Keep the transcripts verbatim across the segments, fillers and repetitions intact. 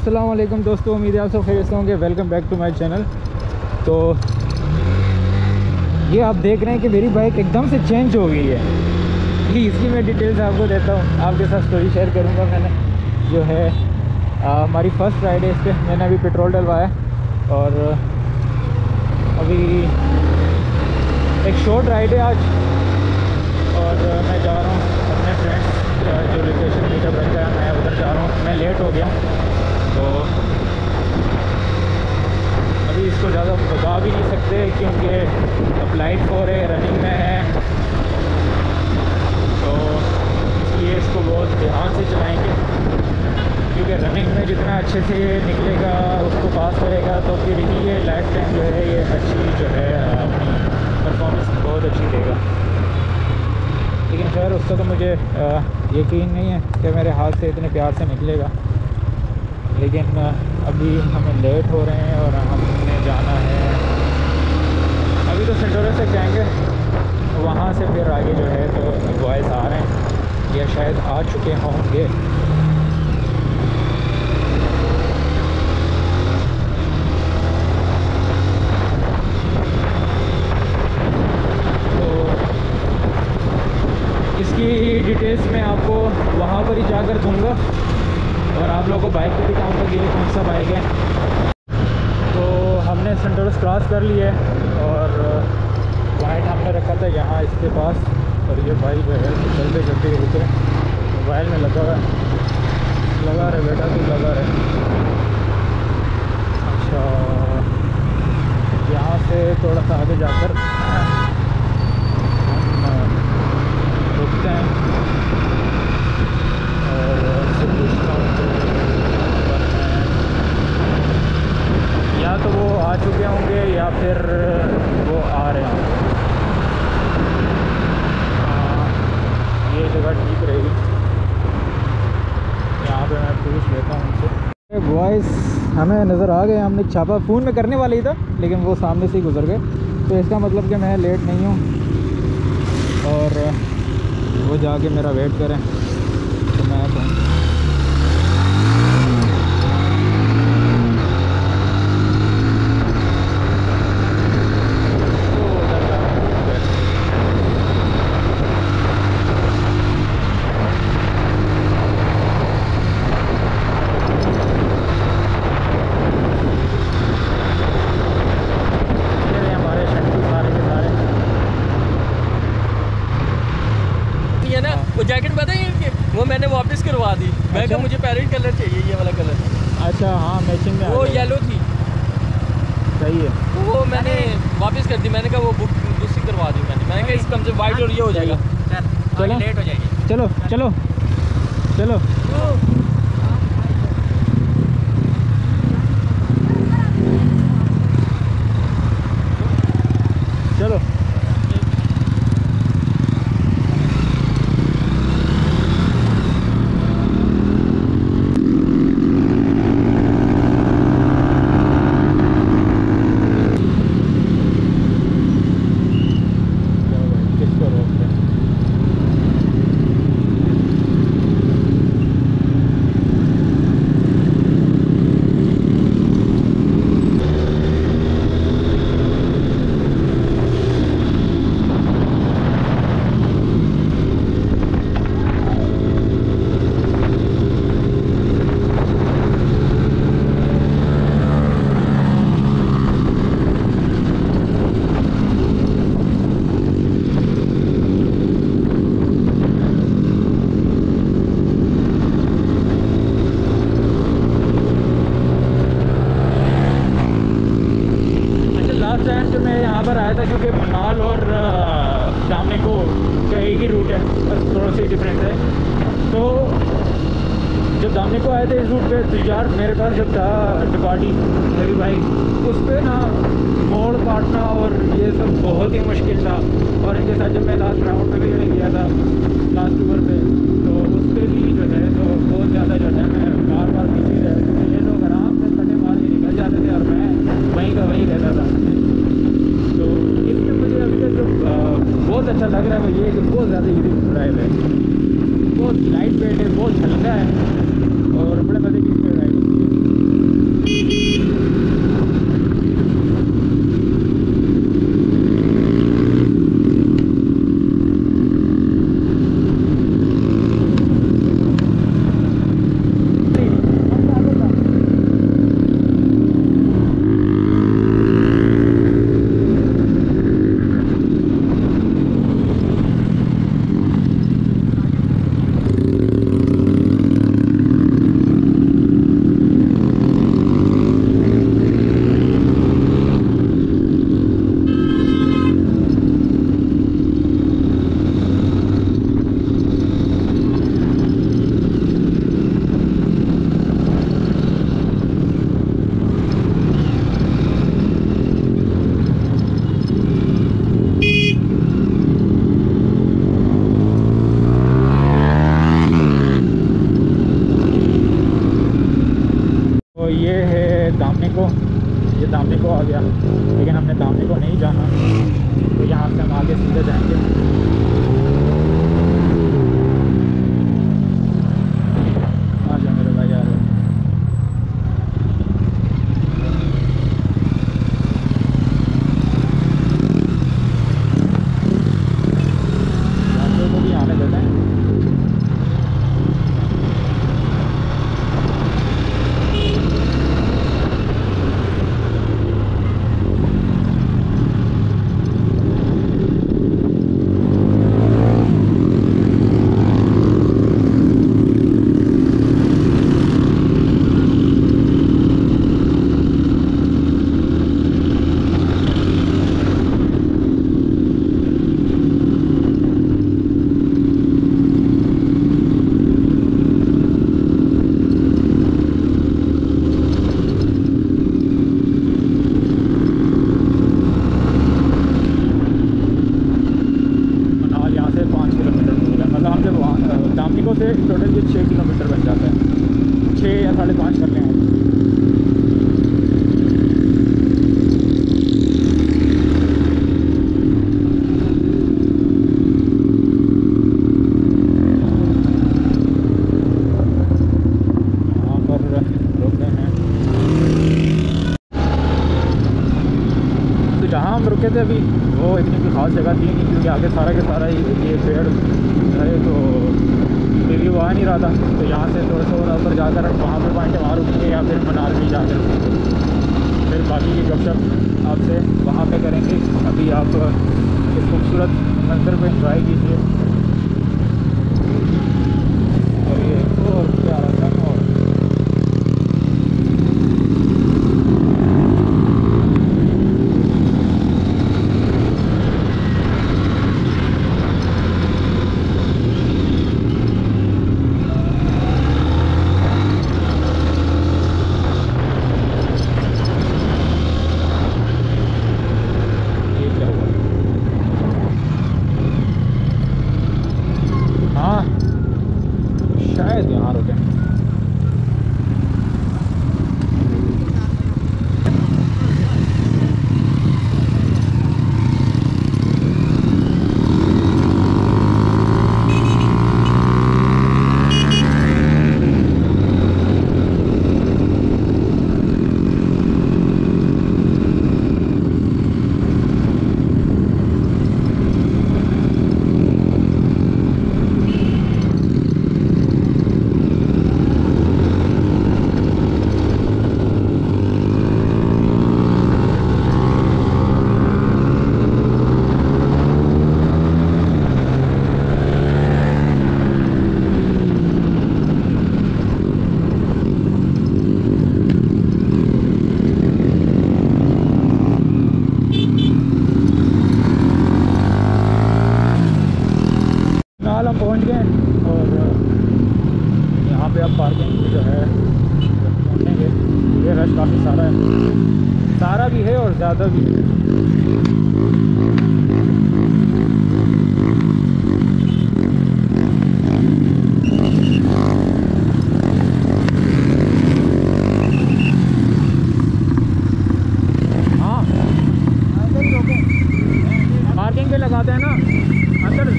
अस्सलाम वालेकुम दोस्तों, उम्मीद है आप सब खैरियत से होंगे। Welcome back to my channel. तो ये आप देख रहे हैं कि मेरी बाइक एकदम से चेंज हो गई है। ये इसकी मैं डिटेल्स आपको देता हूँ, आपके साथ स्टोरी शेयर करूँगा। मैंने जो है आ, हमारी फ़र्स्ट राइड है इस पर। मैंने अभी पेट्रोल डलवाया और अभी एक शॉर्ट राइड है आज, और मैं जा रहा हूँ अपने फ्रेंड्स जो लोकेशन मीटअप रखा है, मैं उधर जा रहा हूँ। मैं लेट हो गया तो अभी इसको ज़्यादा बता भी नहीं सकते क्योंकि अब लाइट फोर है, रनिंग में है, तो इसलिए इसको बहुत ध्यान से चलाएंगे क्योंकि रनिंग में जितना अच्छे से ये निकलेगा, उसको पास करेगा तो फिर ही ये लाइफ टाइम जो है ये अच्छी जो है अपनी परफॉर्मेंस बहुत अच्छी देगा। लेकिन खैर उसका तो मुझे यकीन नहीं है कि मेरे हाथ से इतने प्यार से निकलेगा। लेकिन अभी हमें लेट हो रहे हैं और हमने जाना है, अभी तो सेंटोरस से जाएंगे, वहाँ से फिर आगे जो है तो बॉयज़ आ रहे हैं या शायद आ चुके होंगे। इसकी डिटेल्स मैं आपको वहाँ पर ही जाकर दूंगा और आप लोगों को बाइक पे दिखाऊंगा कि ये कौन सा बाइक है। तो हमने सेंटोरस क्रॉस कर लिया है और पॉइंट हमने रखा था यहाँ इसके पास, और ये भाई जो है चलते चलते रुके, मोबाइल में लगा रहा है, लगा रहे बेटा तू लगा रहे। अच्छा, यहाँ से थोड़ा सा आगे जाकर रुकते हैं और उससे पूछता हूँ या तो वो आ चुके होंगे या फिर वो आ रहे हैं। हाँ, ये जगह ठीक रहेगी, यहाँ पे मैं पूछ लेता हूँ उनसे। बॉयज़ हमें नज़र आ गए, हमने छापा फ़ोन में करने वाला ही था लेकिन वो सामने से ही गुजर गए, तो इसका मतलब कि मैं लेट नहीं हूँ और वो जाके मेरा वेट करें तो मैं पहुँच। वो जैकेट पता है वो मैंने वापस करवा दी। मैं अच्छा? कहा मुझे पैरेट कलर चाहिए, ये वाला कलर। अच्छा हाँ, मैचिंग में वो येलो थी। सही है, तो वो मैंने वापस कर दी। मैंने कहा वो बुक दूसरी करवा दी मैंने। मैंने कहा इस कम से वाइट और ये हो जाएगा, चलो लेट हो जाएगी। चलो चलो चलो चलो क्योंकि मनाल और जाने को का एक ही रूट है, बस थोड़ा सा डिफरेंस है। तो जब दामने को आए थे इस रूट पे तो यार मेरे पास जब था डुकाटी मेरी बाइक, उस पर ना मोड़ काटना और ये सब बहुत ही मुश्किल था। और इनके साथ जब मैं लास्ट राउंड पे भी गया था लास्ट ओवर पे, तो उस पर भी जो है तो बहुत ज़्यादा जो है मैं बार बार पीछे रहे, ये लोग आराम से कटे मार के निकल जाते थे और मैं वहीं का वहीं रहता था। तो इसमें मुझे अभी तक जो बहुत अच्छा लग रहा है वो ये कि बहुत ज़्यादा ईजी ड्राइव है, बहुत लाइट वेट है, बहुत हल्का है और बड़े मज़े की इसमें राइड होती है। हमने दामनी को नहीं जाना, तो यहाँ से हम आगे सीधे जाएंगे। आ जाओ मेरे भाई, आ जाओ। को भी आने देते हैं। से टोटल ये छः किलोमीटर बन जाता है, छः या साढ़े पाँच कर लें आप। यहाँ पर रुकते हैं। तो जहाँ हम रुके थे अभी वो इतनी कोई ख़ास जगह थी नहीं, क्योंकि आगे सारा के सारा ये पेड़ है, तो रिव्यू आ नहीं रहा था। तो यहाँ से थोड़ा सा और ऊपर जाकर वहाँ पे पॉइंट वहाँ रुकेंगे या फिर मनाली जाकर रुकेंगे, फिर बाकी की गपशप आपसे वहाँ पे करेंगे। अभी आप इस खूबसूरत मंजर को एंजॉय कीजिए। और ये और प्यारा सा और शायद यहाँ रुके। फिलहाल हम पहुँच गए और यहाँ पे अब पार्किंग जो है पहुँचेंगे। ये रश काफ़ी सारा है, सारा भी है और ज़्यादा भी है। हाँ पार्किंग पे लगाते हैं ना अंदर।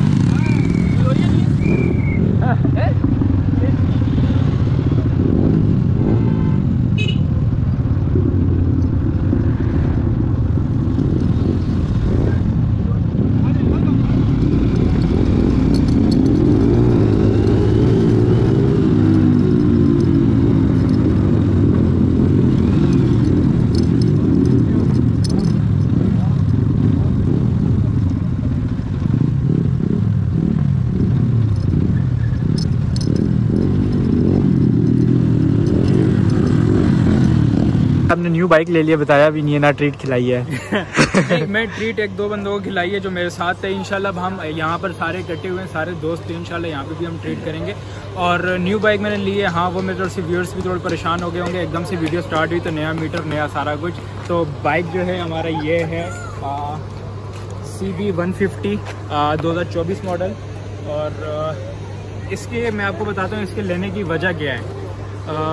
हमने न्यू बाइक ले लिया, बताया भी नहीं है ना, ट्रीट खिलाई है। मैं ट्रीट एक दो बंदों को खिलाई है जो मेरे साथ थे। इंशाल्लाह अब हम यहाँ पर सारे इकट्ठे हुए हैं, सारे दोस्त थे, इंशाल्लाह यहाँ पे भी हम ट्रीट करेंगे। और न्यू बाइक मैंने ली है। हाँ वो मेरे थोड़े से व्यूअर्स भी थोड़े परेशान हो गए होंगे, एकदम से वीडियो स्टार्ट हुई तो नया मीटर नया सारा कुछ। तो बाइक जो है हमारा ये है सी बी वन फिफ्टी दो हज़ार चौबीस मॉडल। और आ, इसके मैं आपको बताता हूँ इसके लेने की वजह क्या है। आ,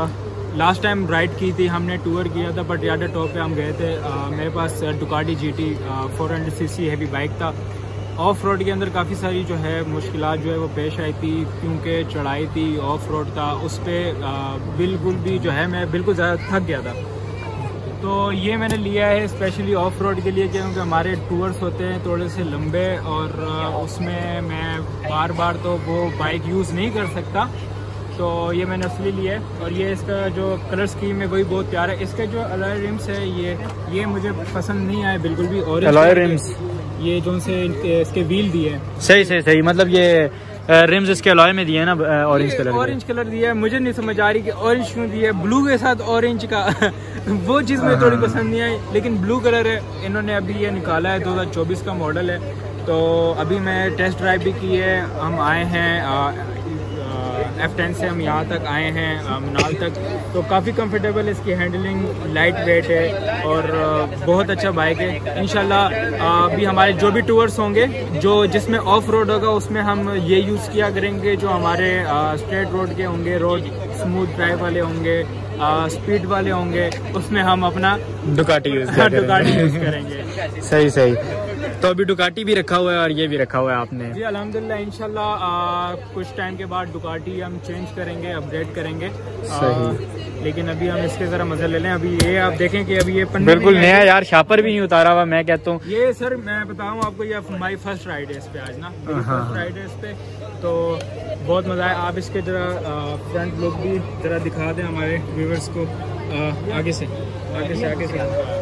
लास्ट टाइम राइड की थी हमने, टूर किया था पटियाला टॉप पे हम गए थे। आ, मेरे पास Ducati G T four hundred C C heavy bike था। ऑफ रोड के अंदर काफ़ी सारी जो है मुश्किलात जो है वो पेश आई थी, क्योंकि चढ़ाई थी, ऑफ रोड था, उस पर बिल्कुल भी जो है मैं बिल्कुल ज़्यादा थक गया था। तो ये मैंने लिया है स्पेशली ऑफ रोड के लिए, क्योंकि हमारे टूर्स होते हैं थोड़े से लंबे और उसमें मैं बार बार तो वो बाइक यूज़ नहीं कर सकता। तो ये मैंने असली लिया है और ये इसका जो कलर स्कीम है वही बहुत प्यारा है। इसके जो अलॉय रिम्स है ये ये मुझे पसंद नहीं आए बिल्कुल भी। और अलॉय रिम्स ये जो से इसके व्हील दिए हैं, सही सही सही, मतलब ये रिम्स इसके अलॉय में दिए हैं ना, ऑरेंज कलर ऑरेंज कलर दिया है। मुझे नहीं समझ आ रही कि ऑरेंज क्यों दिया है, ब्लू के साथ ऑरेंज का वो चीज़ मुझे थोड़ी पसंद नहीं आई, लेकिन ब्लू कलर है इन्होंने अभी ये निकाला है, दो हज़ार चौबीस का मॉडल है। तो अभी मैं टेस्ट ड्राइव भी की है, हम आए हैं एफ टेन से हम यहाँ तक आए हैं मनाल तक। तो काफ़ी कंफर्टेबल है, इसकी हैंडलिंग लाइट वेट है और बहुत अच्छा बाइक है। इंशाल्लाह अभी हमारे जो भी टूर्स होंगे जो जिसमें ऑफ रोड होगा उसमें हम ये यूज़ किया करेंगे, जो हमारे स्ट्रेट रोड के होंगे, रोड स्मूथ ड्राइव वाले होंगे, स्पीड वाले होंगे, उसमें हम अपना डुकाटी यूज़ डुकाटी यूज़ करेंगे। सही सही। तो अभी डुकाटी भी रखा हुआ है और ये भी रखा हुआ है आपने? जी अल्हम्दुलिल्लाह, इंशाल्लाह कुछ टाइम के बाद डुकाटी हम चेंज करेंगे, अपडेट करेंगे। सही। लेकिन अभी हम इसके ज़रा मज़े ले लें। अभी ये आप देखें कि अभी ये बिल्कुल नया यार, शापर भी नहीं उतारा हुआ। मैं कहता हूँ ये सर मैं बताऊँ आपको, ये हमारी फर्स्ट राइड है इस पे आज ना, फर्स्ट राइड है इस पे, तो बहुत मज़ा आया। आप इसके ज़रा फ्रंट लुक भी ज़रा दिखा दें हमारे व्यूवर्स को, आ, आगे से आगे से आगे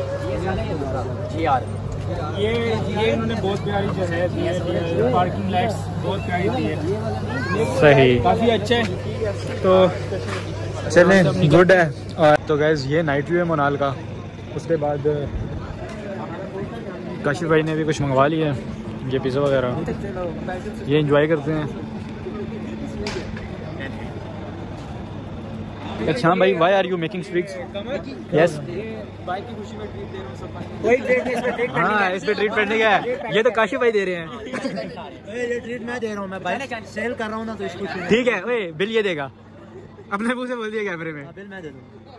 से जी यार। ये ये इन्होंने बहुत प्यारी जो है दी है, पार्किंग लाइट्स बहुत प्यारी दी है, सही, काफ़ी अच्छा है। तो चलें, गुड है। और तो गैस ये नाइट व्यू है मोनाल का। उसके बाद काशिफ भाई ने भी कुछ मंगवा लिया है, ये पिज़्ज़ा वगैरह, ये एंजॉय करते हैं। अच्छा भाई, why are you making sweets? Yes, bike की खुशी में ट्रीट दे रहा हूं सबको। कोई ट्रीट नहीं, इसमें ट्रीट हाँ इस पे ट्रीट करने का है, ये तो काशिफ भाई दे रहे हैं। ये ट्रीट मैं दे रहा हूँ, मैं बाइक सेल कर रहा हूँ ना, तो इसको ठीक है। ओए बिल ये देगा, अपने मुंह से बोल दिया कैमरे में। बिल मैं दे दूँगा।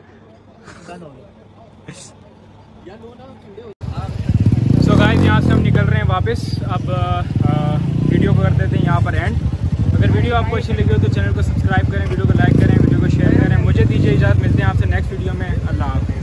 सो गाइस, यहाँ से हम निकल रहे हैं वापस। अब आ, वीडियो को कर देते हैं यहाँ पर एंड। अगर वीडियो आपको अच्छी लगी हो तो चैनल को सब्सक्राइब करें, वीडियो को लाइक करें, वीडियो को शेयर करें। मुझे दीजिए इजाज़त, मिलते हैं आपसे नेक्स्ट वीडियो में। अल्लाह हाफ़िज़।